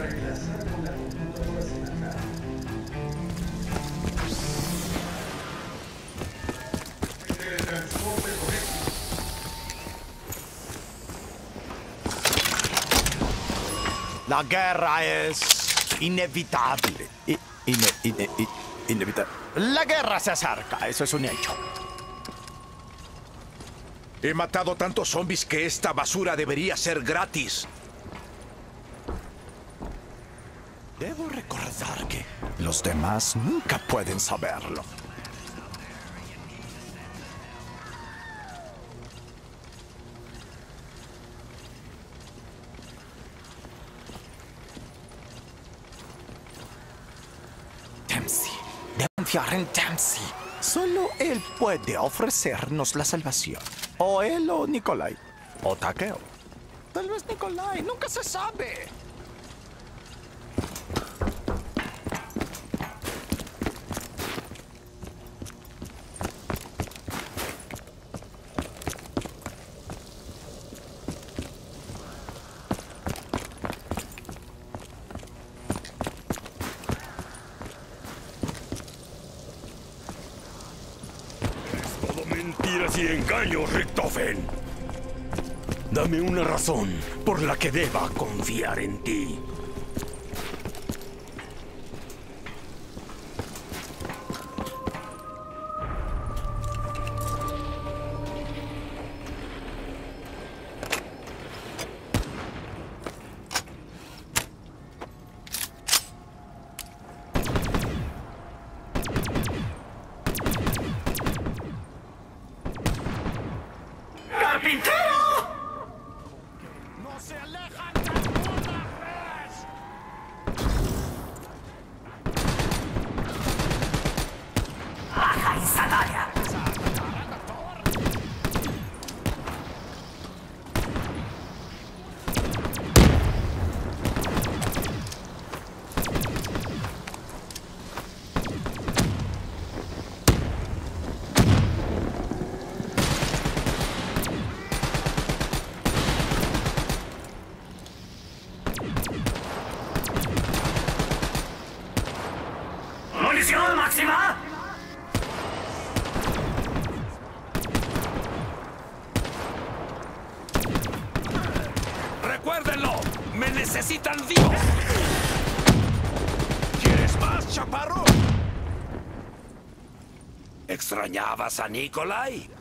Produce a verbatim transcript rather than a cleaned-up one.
La guerra es inevitable. I- ine- ine- i- inevitable. La guerra se acerca, eso es un hecho. He matado tantos zombies que esta basura debería ser gratis. Debo recordar que los demás nunca pueden saberlo. Dempsey. Debo confiar en Dempsey. Solo él puede ofrecernos la salvación. O él o Nikolai. O Takeo. Tal vez Nikolai. Nunca se sabe. Todo mentiras y engaños, Richtofen. Dame una razón por la que deba confiar en ti. ¡Carpintero! ¡No se alejan de alguna vez! ¡Baja instantánea! ¡Munición máxima! ¡Recuérdenlo! ¡Me necesitan vivo! ¿Quieres más, chaparro? ¿Extrañabas a Nikolai?